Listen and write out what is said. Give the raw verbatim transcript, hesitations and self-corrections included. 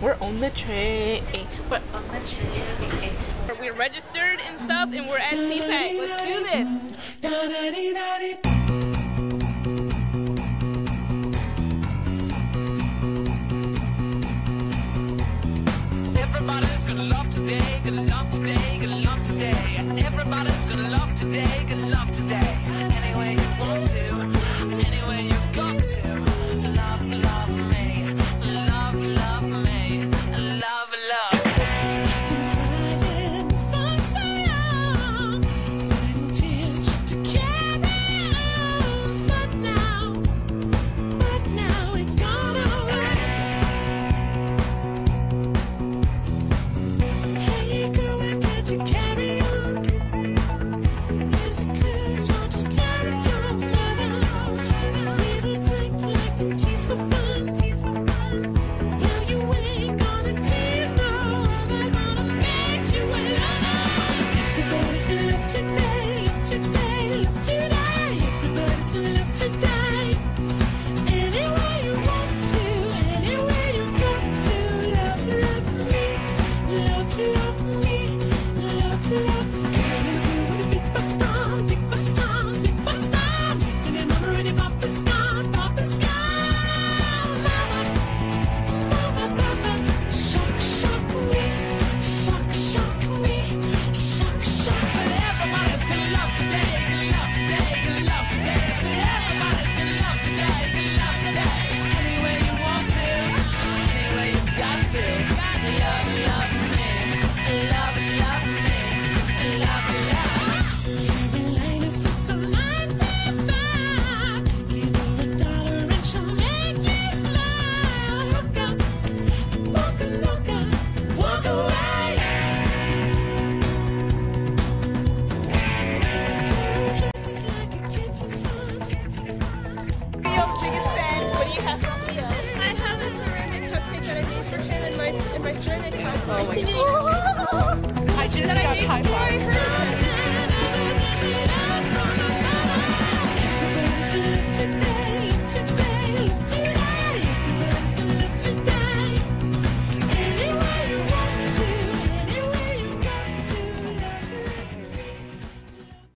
We're on the train. We're on the train. We're registered and stuff, and we're at C PAC. Let's do this. Everybody's gonna love today, gonna love today, gonna love today. Everybody's gonna love today, gonna love today. Any way you want to, any way you got to. Love, love me, love, love me, love, love me. Been crying for so long, fighting tears just to carry on. But now, but now it's gone away. Hey girl, why can't you carry on? Is it 'cause you're just like your mother? Little type like to tease for fun. Well, you ain't gonna tease no other, gonna make you a lover. Everybody's gonna love today, love today, love today. Everybody's gonna love today. Any way you want to, any way you've got to. Love, love me, love, love me, love, love me. Big bus stop, big bus stop, big bus stop. Meeting your mama and your papa's gone, papa's gone. Mama, mama, papa, shock, shock me, shock, shock me, shock, shock me. Everybody's gonna love today, gonna love today, gonna love today. Say everybody's gonna love today, gonna love today. Any way you want to, any way you got to. Love, love me, love, love me, love, love. Carolina sits on ninety-five. Give her a dollar and she'll make you smile. Hook up, walk a look up, walk away. Girl dresses like a kid for fun. Leo's biggest fan. What do you have from Leo? I have a ceramic cupcake that I made for him in my in my ceramic class. Oh my My senior God. year.